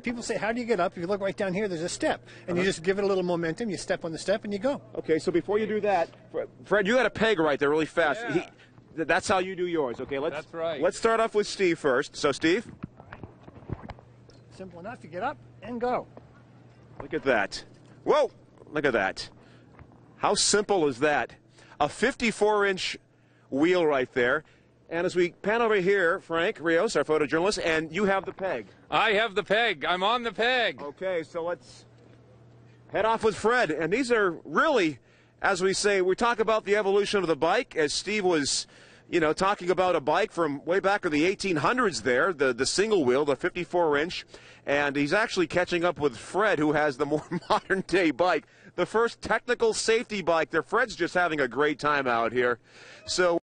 people say, how do you get up? If you look right down here, there's a step. And you just give it a little momentum, you step on the step, and you go. Okay, so before you do that, Fred, you got a peg right there really fast. Yeah. That's how you do yours, okay? That's right. Let's start off with Steve first. So, Steve? Simple enough. You get up and go. Look at that. Whoa! Look at that. How simple is that? A 54-inch wheel right there. And as we pan over here, Frank Rios, our photojournalist, and you have the peg. I have the peg. I'm on the peg. Okay, so let's head off with Fred. And these are really, as we say, we talk about the evolution of the bike, as Steve was, you know, talking about a bike from way back in the 1800s there, the single wheel, the 54-inch. And he's actually catching up with Fred, who has the more modern-day bike. The first technical safety bike there. Fred's just having a great time out here. So